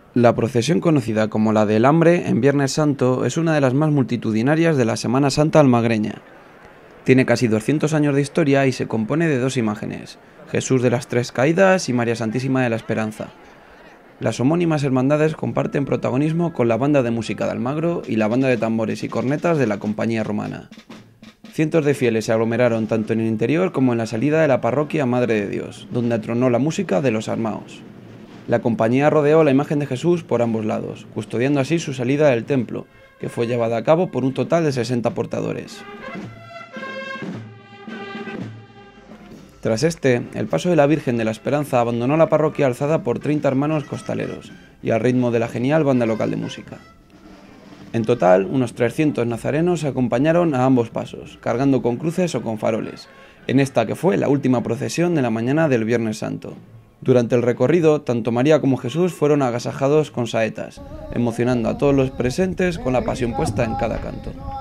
La procesión conocida como la del Hambre en Viernes Santo es una de las más multitudinarias de la Semana Santa almagreña. Tiene casi 200 años de historia y se compone de dos imágenes, Jesús de las Tres Caídas y María Santísima de la Esperanza. Las homónimas hermandades comparten protagonismo con la banda de música de Almagro y la banda de tambores y cornetas de la Compañía Romana. Cientos de fieles se aglomeraron tanto en el interior como en la salida de la parroquia Madre de Dios, donde atronó la música de los Armaos. La compañía rodeó la imagen de Jesús por ambos lados, custodiando así su salida del templo, que fue llevada a cabo por un total de 60 portadores. Tras el paso de la Virgen de la Esperanza abandonó la parroquia alzada por 30 hermanos costaleros, y al ritmo de la genial banda local de música. En total, unos 300 nazarenos acompañaron a ambos pasos, cargando con cruces o con faroles, en esta que fue la última procesión de la mañana del Viernes Santo. Durante el recorrido, tanto María como Jesús fueron agasajados con saetas, emocionando a todos los presentes con la pasión puesta en cada canto.